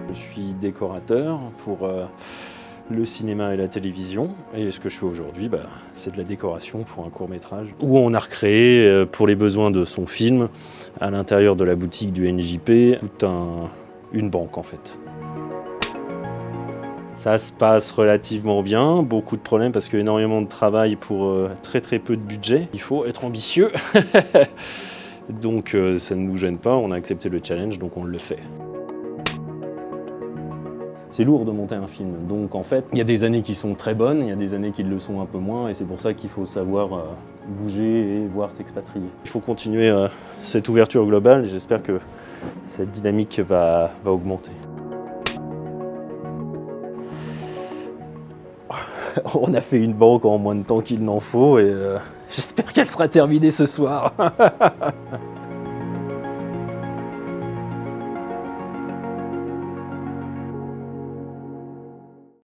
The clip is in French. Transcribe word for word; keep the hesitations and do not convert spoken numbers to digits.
Je suis décorateur pour euh, le cinéma et la télévision, et ce que je fais aujourd'hui, bah, c'est de la décoration pour un court-métrage où on a recréé, euh, pour les besoins de son film, à l'intérieur de la boutique du N J P, toute un, une banque en fait. Ça se passe relativement bien, beaucoup de problèmes parce qu'il y a énormément de travail pour euh, très très peu de budget. Il faut être ambitieux, donc euh, ça ne nous gêne pas, on a accepté le challenge, donc on le fait. C'est lourd de monter un film, donc en fait, il y a des années qui sont très bonnes, il y a des années qui le sont un peu moins, et c'est pour ça qu'il faut savoir euh, bouger et voir s'expatrier. Il faut continuer euh, cette ouverture globale, et j'espère que cette dynamique va, va augmenter. On a fait une banque en moins de temps qu'il n'en faut, et euh, j'espère qu'elle sera terminée ce soir.